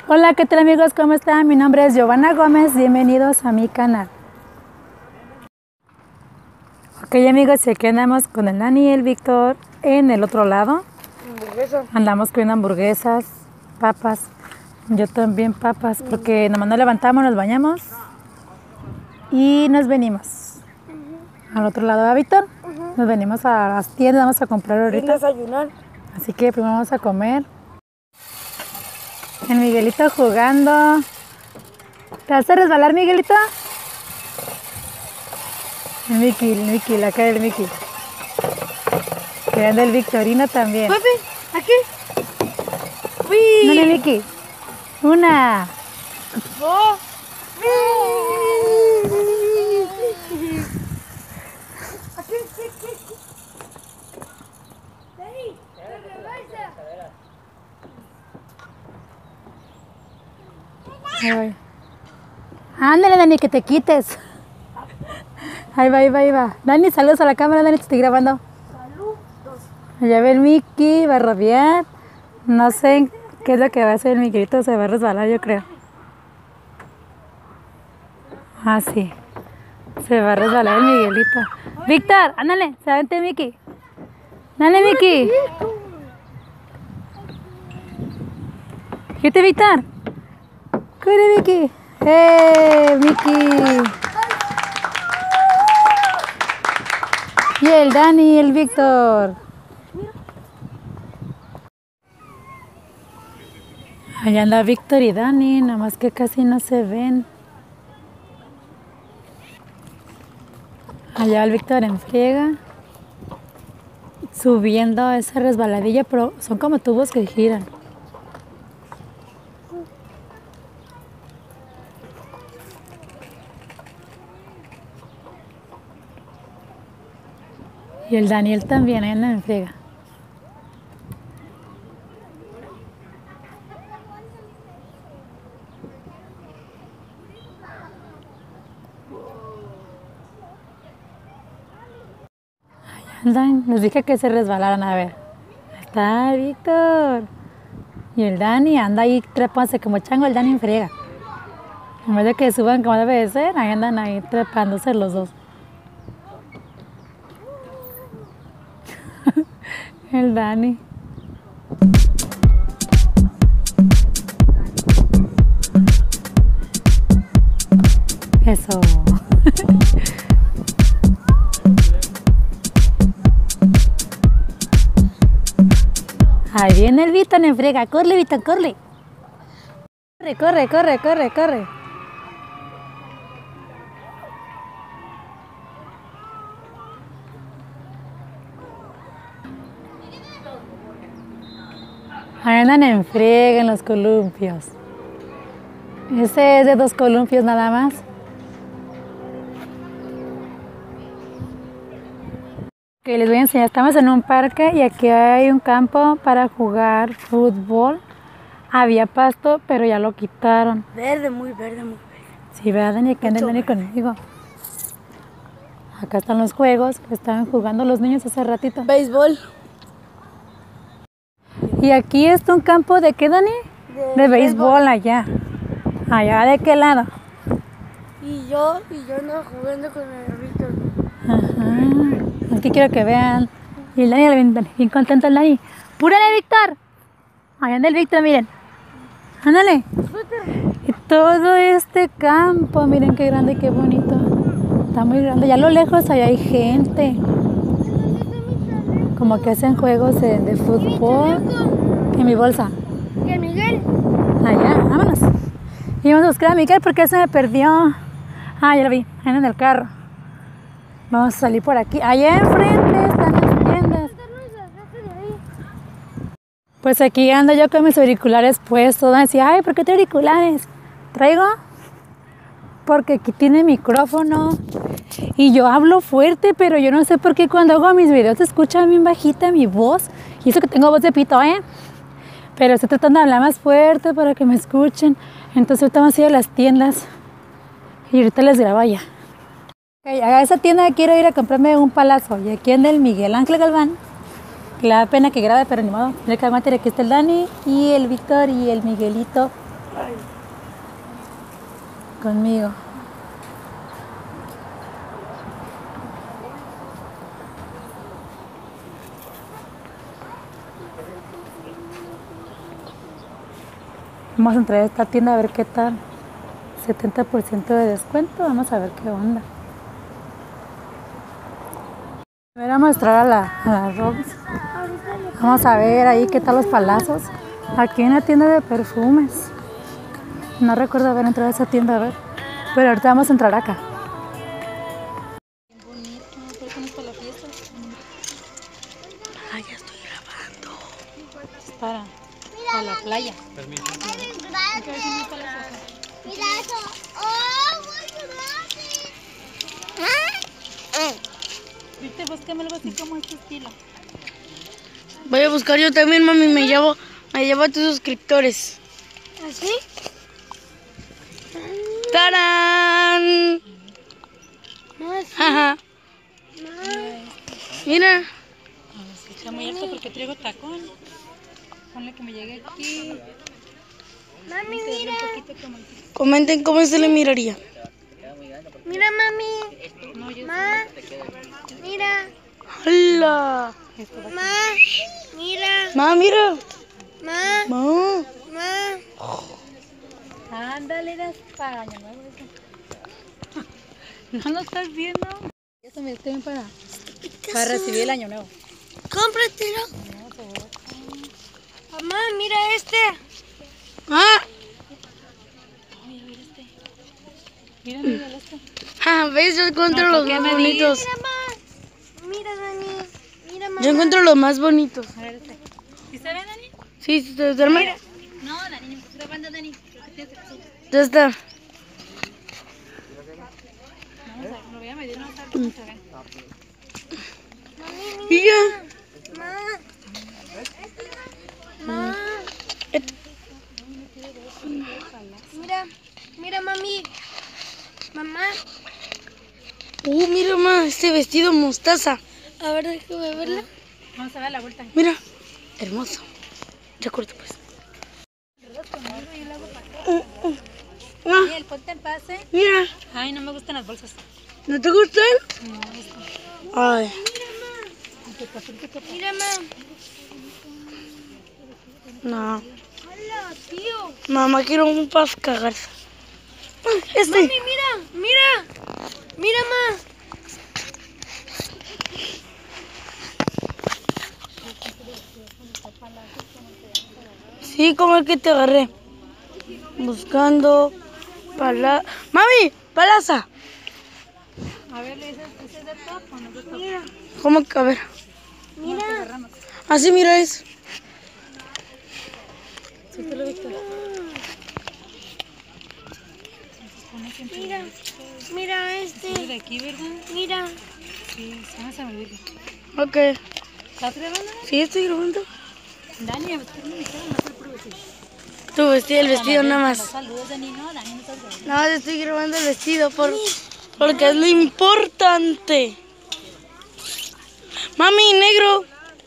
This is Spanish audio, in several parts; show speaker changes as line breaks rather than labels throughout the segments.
Hola, ¿qué tal amigos? ¿Cómo están? Mi nombre es Giovanna Gómez, bienvenidos a mi canal. Ok amigos, y aquí andamos con el Dani y el Víctor en el otro lado. Andamos comiendo hamburguesas, papas, yo también papas, porque nomás nos levantamos, nos bañamos y nos venimos. Al otro lado, ¿verdad, Víctor? Nos venimos a las tiendas, vamos a comprar ahorita.
Desayunar.
Así que primero vamos a comer. El Miguelito jugando. ¿Te vas a resbalar, Miguelito? El Mickey, la cara del Mickey. Quedando el Victorino también.
Papi, aquí. Uy.
Dale, Mickey. Una.
Oh.
Ahí voy. Ándale, Dani, que te quites. Ahí va, ahí va, ahí va. Dani, saludos a la cámara, Dani, te estoy grabando.
Saludos.
Allá ve el Mickey, va a rabiar. No sé qué es lo que va a hacer el Miguelito, se va a resbalar, yo creo. Ah, sí. Se va a resbalar el Miguelito. Víctor, ándale, se avente Mickey. Dale, Mickey. Fíjate, Víctor. Corre, Mickey. Mickey! Y el Dani y el Víctor. Allá anda Víctor y Dani, nada más que casi no se ven. Allá el Víctor en friega, subiendo esa resbaladilla, pero son como tubos que giran. Y el Daniel también, ahí anda en friega. Andan, les dije que se resbalaran, a ver. Ahí está Víctor. Y el Dani anda ahí trepándose como chango, el Dani en friega. En vez de que suban como debe de ser, ahí andan ahí trepándose los dos. El Dani. Eso. Ahí viene el Víctor en friega. Corre, Víctor, corre. Corre, corre, corre, corre, corre. Ahí andan en friega en los columpios. Ese es de 2 columpios nada más. Que les voy a enseñar, estamos en un parque y aquí hay un campo para jugar fútbol. Había pasto, pero ya lo quitaron.
Verde, muy verde, muy verde.
Sí, ¿verdad, Dani? Aquí anda el Dani conmigo. Acá están los juegos que estaban jugando los niños hace ratito.
Béisbol.
Y aquí está un campo de ¿qué, Dani? De béisbol allá. ¿Allá de qué lado?
Y yo ando jugando con el Víctor.
Ajá. Es que quiero que vean. Y el Dani, bien contento el Dani. ¡Púrale, Víctor! Allá anda el Víctor, miren. Ándale. Y todo este campo, miren qué grande y qué bonito. Está muy grande. Ya a lo lejos allá hay gente. Como que hacen juegos de fútbol. En mi bolsa.
¿Y el Miguel?
Allá, vámonos. Y vamos a buscar a Miguel porque se me perdió. Ah, ya lo vi, ahí en el carro. Vamos a salir por aquí. Allá enfrente están las tiendas. Pues aquí ando yo con mis auriculares puestos. Van a decir, ay, ¿por qué traes auriculares? Traigo porque aquí tiene micrófono y yo hablo fuerte, pero yo no sé por qué cuando hago mis videos se escucha bien bajita mi voz. Y eso que tengo voz de pito, pero estoy tratando de hablar más fuerte para que me escuchen. Entonces ahorita vamos a ir a las tiendas y ahorita les grabo allá. Okay, a esa tienda quiero ir a comprarme un palazo. Y aquí anda el Miguel Ángel Galván, que le da pena que grabe, pero ni modo. El que aguante, aquí está el Dani y el Víctor y el Miguelito Conmigo. Vamos a entrar a esta tienda a ver qué tal. 70% de descuento. Vamos a ver qué onda. Voy a mostrar a la Robs. Vamos a ver ahí qué tal los palazos. Aquí hay una tienda de perfumes. No recuerdo haber entrado a esa tienda a ver. Pero ahorita vamos a entrar acá. Ah, ya estoy grabando. Es para la playa.
Permiso.
Mira eso. ¡Oh, muy grande!
Viste, búscame algo así como este estilo.
Voy a buscar yo también, mami. Me llevo a tus suscriptores. ¿Así? ¡Tarán! Ajá. Mira.
Está muy alto porque traigo tacón. Ponle que me llegue aquí.
Mami,
Se ve
mira.
un poquito como el...
Comenten cómo se le miraría. Mira, mami.
No, yo
Mira. ¡Hola! Ma, mira. Ma, mira. Ma. Ma.
Ándale, eres para año nuevo. No lo estás viendo. Eso me está bien para recibir el año nuevo.
Cómpratelo.
No, seguro.
Mamá, mira este. Ah.
Mira este. Mira este.
Ah, ¿ves? Yo encuentro
No,
los
¿qué
más
me
bonitos.
dices?
Mira, Dani. Mira, mamá. Yo encuentro los más bonitos.
A ver este. ¿Sí se ve, Dani?
Sí, sí, se duerme.
Mira. No, Dani, me estoy grabando, Dani.
Ya está.
Vamos a ver, lo voy a medir, no sé cómo se ve.
Mira. Mira, mira, mami. Mamá. Mira, mamá, este vestido mostaza. A ver, déjame verla.
Vamos a dar la vuelta.
Mira, hermoso. Ya corto, pues.
Y el ponte en pase.
Mira,
Ay, no me gustan las bolsas.
¿no te gustan?
No me gustan.
Ay.
Mira, mamá.
No.
Hola, tío.
Mamá, quiero un pas cagarse. Este.
Mami, mira, mira. Mira, mamá.
Sí, como el que te agarré. Buscando ¡Mami! ¡Palaza!
A ver, ¿ese es de top o no es de top? Mira.
¿Cómo que? A ver.
Mira.
Así, mira eso.
Sí, te lo he visto.
Mira, mira
Sí, de aquí, ¿verdad?
Mira.
Sí, se me olvidó.
Ok.
¿Estás grabando?
Sí, estoy grabando.
Dani, a ver, me queda mejor puro vestido.
Tu vestido, el vestido nada
No
más.
saludos, Dani, no, Dani, no estás grabando.
Nada más estoy grabando el vestido porque es lo importante. Mami, negro.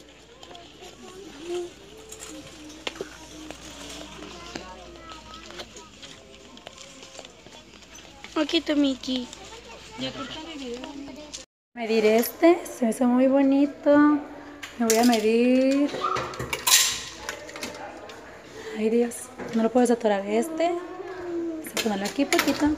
Aquí está Miki.
Ya corté mi video. Medir este, se me hizo muy bonito. Me voy a medir. Ay, Dios, no lo puedes atorar. Este, vamos a ponerlo aquí poquito.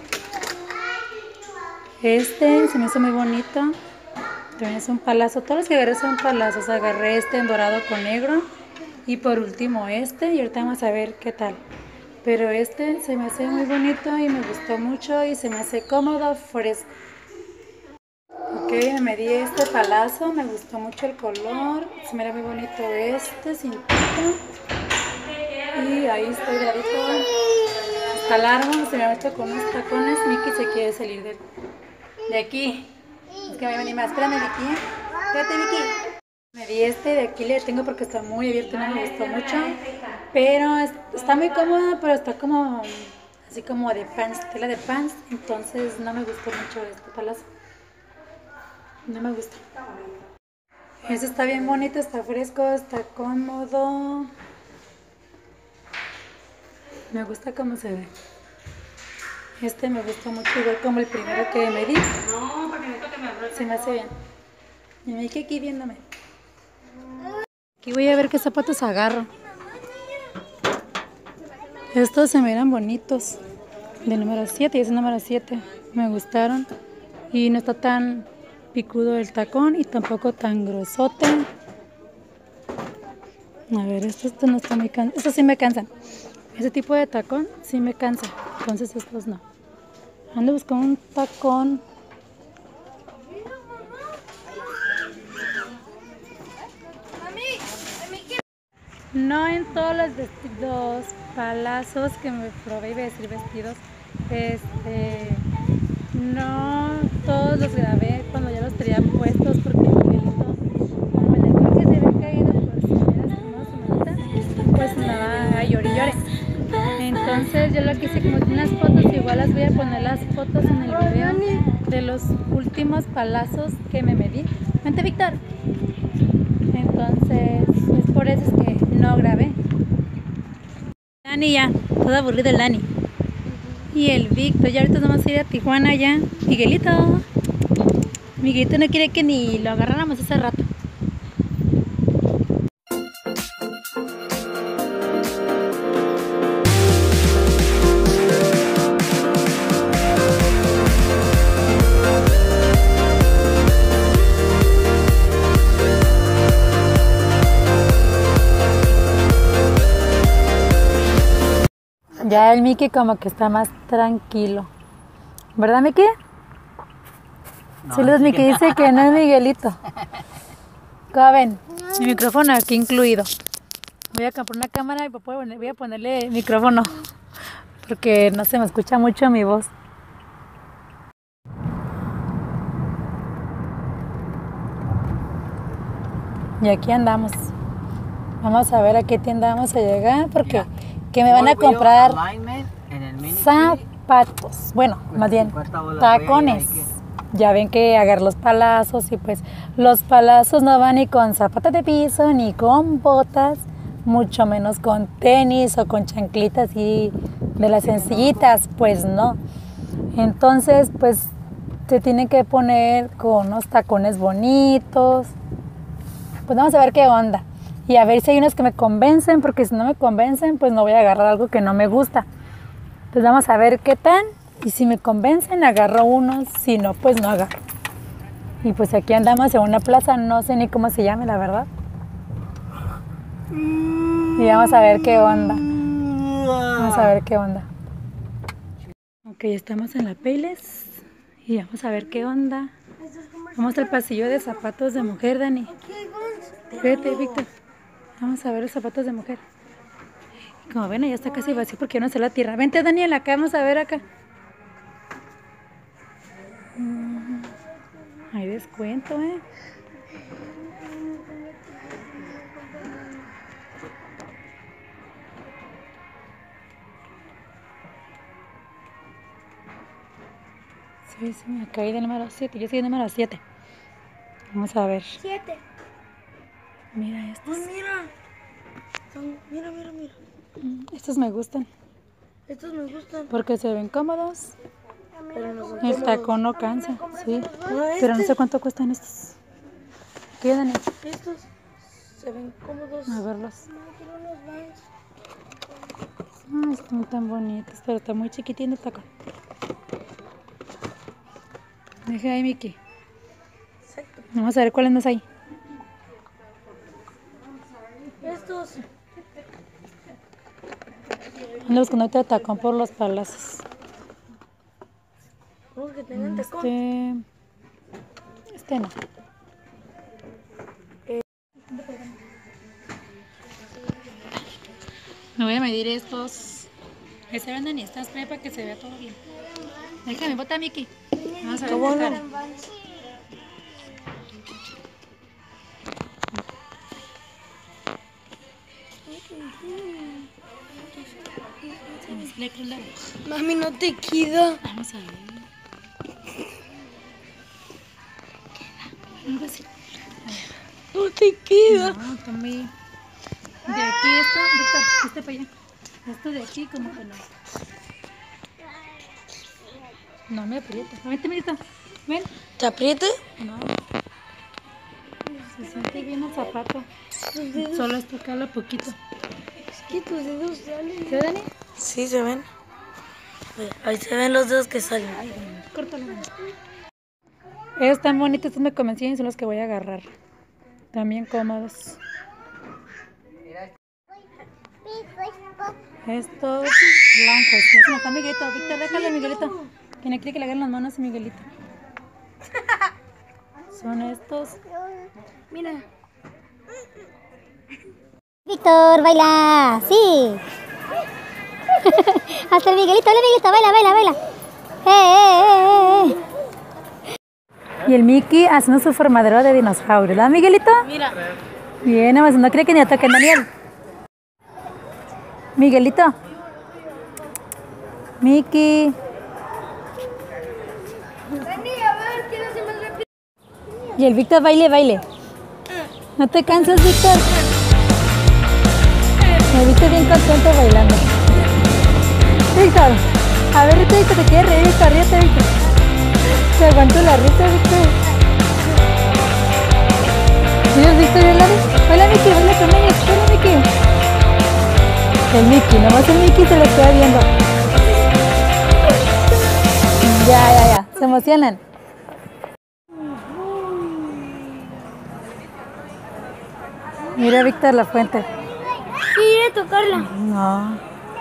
Este se me hizo muy bonito. También es un palazo. Todos los que agarré son palazos. Agarré este en dorado con negro. Y por último este. Y ahorita vamos a ver qué tal. Pero este se me hace muy bonito y me gustó mucho. Y se me hace cómodo, fresco. Ok, me medí este palazo. Me gustó mucho el color. Se me era muy bonito este cintito. Y ahí estoy gradito. Está largo. Se me ha hecho con unos tacones. Miki se quiere salir de aquí. Es que me venía más. Espérame, Vicky. Espérate, Vicky. Me di este de aquí, le tengo porque está muy abierto, no me gustó mucho. Pero está muy cómodo, pero está como así como de pants, tela de pants. Entonces no me gustó mucho este palazo. No me gusta. Este está bien bonito, está fresco, está cómodo. Me gusta cómo se ve. Este me gusta mucho, igual como el primero que me di.
No, porque necesito que me abras.
Se me hace bien. Y me quedé aquí viéndome. Aquí voy a ver qué zapatos agarro. Estos se miran bonitos. De número 7, y es el número 7. Me gustaron. Y no está tan picudo el tacón y tampoco tan gruesote. A ver, estos no están muy cansados. Estos sí me cansan. Ese tipo de tacón sí me cansa. Entonces estos no. Ando buscando un tacón. No en todos los vestidos, palazos que me probé, iba a decir vestidos, no todos los grabé cuando ya los tenía puestos porque Miguelito, como en el parque se había caído por si hubiera lastimado su manita, pues nada, a llore y llore. Entonces yo lo que hice, como tiene unas fotos, igual las voy a poner las fotos en el video de los últimos palazos que me medí. Vente, Víctor. Entonces es por eso es que no grabé. Dani ya, todo aburrido el Dani. Y el Víctor, ya ahorita vamos a ir a Tijuana ya. Miguelito. Miguelito no quiere que ni lo agarráramos hace rato. Ya el Mickey como que está más tranquilo. ¿Verdad, Mickey?
No,
Sí, los Mickey dice que no es Miguelito. ¿Cómo ven? Mi micrófono aquí incluido. Voy a comprar una cámara y voy a ponerle micrófono. Porque no se me escucha mucho mi voz. Y aquí andamos. Vamos a ver a qué tienda vamos a llegar porque que me van a comprar zapatos. Bueno, más bien tacones. Ya ven que agarro los palazos y pues los palazos no van ni con zapatos de piso ni con botas, mucho menos con tenis o con chanclitas y de las sencillitas, pues no. Entonces pues se tienen que poner con unos tacones bonitos. Pues vamos a ver qué onda. Y a ver si hay unos que me convencen, porque si no me convencen, pues no voy a agarrar algo que no me gusta. Entonces vamos a ver qué tal. Y si me convencen, agarro unos. Si no, pues no agarro. Y pues aquí andamos en una plaza, no sé ni cómo se llame, la verdad. Y vamos a ver qué onda. Vamos a ver qué onda. Ok, estamos en la Payless. Y vamos a ver qué onda. Vamos al pasillo de zapatos de mujer, Dani. Vete, Víctor. Vamos a ver los zapatos de mujer. Como ven, ya está casi vacío porque yo no sé la tierra. Vente, Daniel, acá, vamos a ver acá. Hay descuento, ¿eh? Sí, me caí del número 7. Yo soy el número 7. Vamos a ver.
7.
Mira estos.
Ay, mira. Mira.
Estos me gustan.
Estos me gustan.
Porque se ven cómodos.
Pero no son
El
cómodos.
tacón no cansa. Sí.
No,
Pero no sé cuánto cuestan estos. ¿Qué, Dani?
Estos se ven cómodos.
A verlos.
No, quiero unos Vans.
Ay, están tan bonitos, pero está muy chiquitín el tacón. Deja ahí, Mickey.
Exacto.
Vamos a ver cuáles más hay.
Estos.
Ando buscando ahorita tacón por los palazos.
Unos que tengan tacón.
Este no. Me voy a medir estos. Que se venden y estas para que se vea todo bien. Déjame, bota, Mickey. Vamos a ver qué tal. Se me sale cruz la voz.
Mami, no te queda.
Vamos a ver. Algo así.
No te queda.
No, está muy... De aquí está, Víctor, para allá. Esto de aquí como que no. No me aprieta. Vente, Mirita. Ven.
¿Te apriete?
No. Se siente bien el zapato. Solo es tocarlo poquito.
Es que tus dedos salen.
¿Sí, Dani?
Sí, se ven. Ahí se ven los dedos que salen.
Córtalo. Están bonitos, estos me convencían y son los que voy a agarrar. También cómodos. Estos blancos. Ya se me está Miguelito. Víctor, déjale, Miguelito. ¿Quién quiere que le hagan las manos a Miguelito? Son estos.
Mira.
Víctor, baila, sí. Hasta el Miguelito, hola Miguelito, baila, baila, baila.
Y el Mickey haciendo su formadero de dinosaurio, ¿verdad, Miguelito?
Mira.
Bien, además no cree que ni ataquen a Daniel. Miguelito. Mickey. Y el Víctor baile, baile. ¿No te cansas, Víctor? Me viste bien contento bailando. Víctor, a ver, Víctor, te quieres reír, Víctor, ríete, Víctor. Te aguanto la risa, Víctor. Mira, Víctor, baila, Mickey, baila con ellos, baila, Mickey. El Mickey, nomás el Mickey se lo queda viendo. Ya, se emocionan. Mira, Víctor, la fuente.
Quiere tocarla.
No.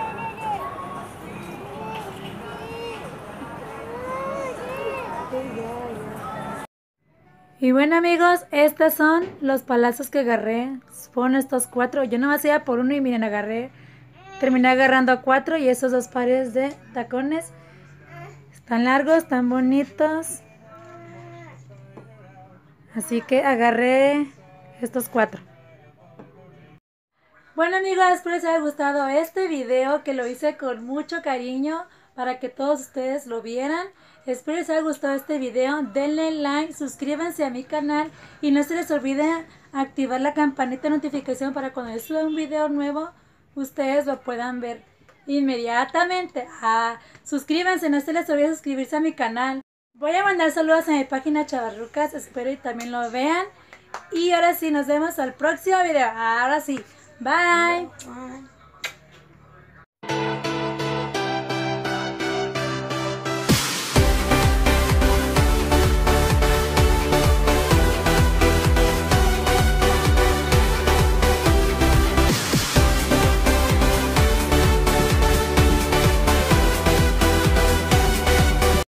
Y bueno, amigos, estos son los palazos que agarré. Fueron estos 4. Yo nomás iba por uno y miren, terminé agarrando 4 y esos 2 pares de tacones. Están largos, están bonitos. Así que agarré estos 4. Bueno, amigos, espero les haya gustado este video que lo hice con mucho cariño para que todos ustedes lo vieran. Espero les haya gustado este video. Denle like, suscríbanse a mi canal y no se les olvide activar la campanita de notificación para cuando yo suba un video nuevo ustedes lo puedan ver inmediatamente. Suscríbanse, no se les olvide suscribirse a mi canal. Voy a mandar saludos a mi página Chavarrucas, espero y también lo vean. Y ahora sí, nos vemos al próximo video. Ahora sí, bye.